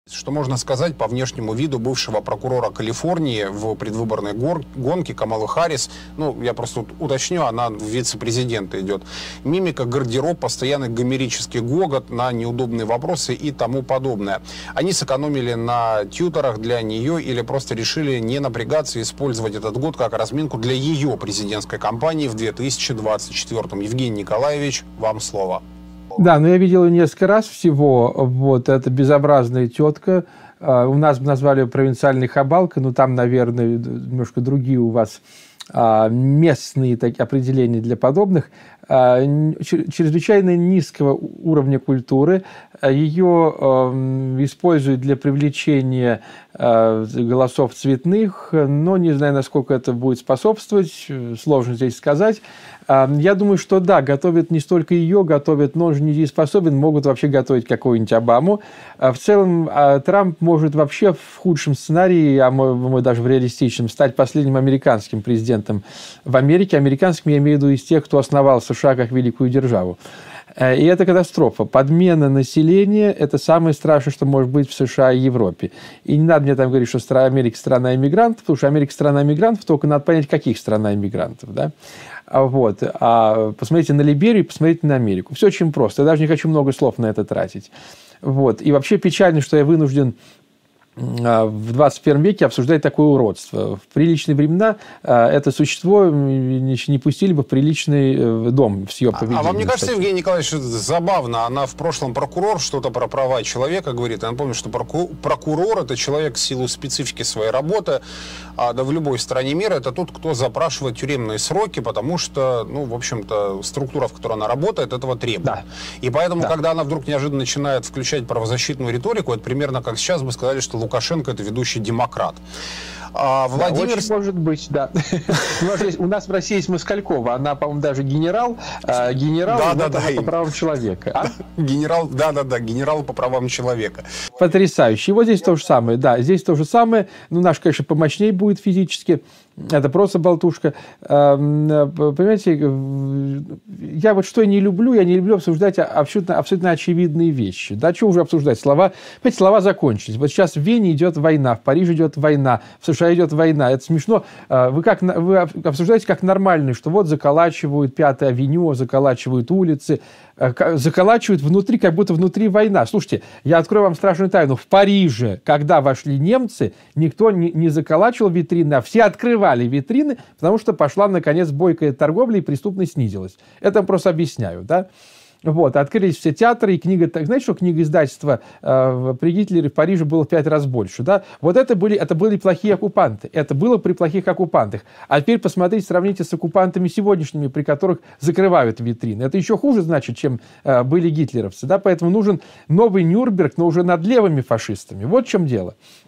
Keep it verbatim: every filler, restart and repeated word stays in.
Что можно сказать по внешнему виду бывшего прокурора Калифорнии в предвыборной гонке Камалы Харрис? Ну, я просто уточню, она в вице-президенты идет. Мимика, гардероб, постоянный гомерический гогот на неудобные вопросы и тому подобное. Они сэкономили на тьюторах для нее или просто решили не напрягаться и использовать этот год как разминку для ее президентской кампании в две тысячи двадцать четвёртом. Евгений Николаевич, вам слово. Да, но я видел ее несколько раз всего. Вот, это безобразная тетка. У нас назвали ее провинциальной хабалкой, но там, наверное, немножко другие у вас местные такие определения для подобных. Чрезвычайно низкого уровня культуры. Ее используют для привлечения голосов цветных, но не знаю, насколько это будет способствовать, сложно здесь сказать. Я думаю, что да, готовят не столько ее, готовят, но он же недееспособен, могут вообще готовить какую-нибудь Обаму. В целом, Трамп может вообще в худшем сценарии, а мы даже в реалистичном, стать последним американским президентом в Америке. Американским я имею в виду из тех, кто основал США как великую державу. И это катастрофа. Подмена населения – это самое страшное, что может быть в США и Европе. И не надо мне там говорить, что Америка – страна иммигрантов, потому что Америка – страна иммигрантов, только надо понять, каких страна иммигрантов. Да? Вот. А посмотрите на Либерию, посмотрите на Америку. Все очень просто. Я даже не хочу много слов на это тратить. Вот. И вообще печально, что я вынужден в двадцать первом веке обсуждать такое уродство. В приличные времена это существо не пустили бы в приличный дом с ее поведением. А вам не кажется, Евгений Николаевич, забавно? Она в прошлом прокурор, что-то про права человека говорит. Я напомню, что прокурор – это человек в силу специфики своей работы, а да в любой стране мира это тот, кто запрашивает тюремные сроки, потому что, ну, в общем-то, структура, в которой она работает, этого требует. Да. И поэтому, да. когда она вдруг неожиданно начинает включать правозащитную риторику, это примерно как сейчас бы сказали, что Лукашенко – это ведущий демократ. А Владимир... Да, очень может быть, да. У нас в России есть Москалькова, она, по-моему, даже генерал, генерал да, да, да, по правам человека. Генерал, да-да-да, генерал по правам человека. Потрясающе. И вот здесь то же самое, да, здесь то же самое. Ну, наш, конечно, помощнее будет физически. Это просто болтушка. Понимаете, я вот что я не люблю, я не люблю обсуждать абсолютно, абсолютно очевидные вещи. Да, что уже обсуждать? Слова, понимаете, слова закончились. Вот сейчас в Вене идет война, в Париже идет война, в США идет война. Это смешно. Вы, как, вы обсуждаете как нормально, что вот заколачивают Пятую авеню, заколачивают улицы, заколачивают внутри, как будто внутри война. Слушайте, я открою вам страшную тайну. В Париже, когда вошли немцы, никто не, не заколачивал витрины, а все открывали витрины, потому что пошла, наконец, бойкая торговля, и преступность снизилась. Это просто объясняю, да? Вот, открылись все театры, и книга... Знаете, что книга издательства э, при Гитлере в Париже было в пять раз больше, да? Вот это были, это были плохие оккупанты. Это было при плохих оккупантах. А теперь посмотрите, сравните с оккупантами сегодняшними, при которых закрывают витрины. Это еще хуже, значит, чем э, были гитлеровцы, да? Поэтому нужен новый Нюрнберг, но уже над левыми фашистами. Вот в чем дело.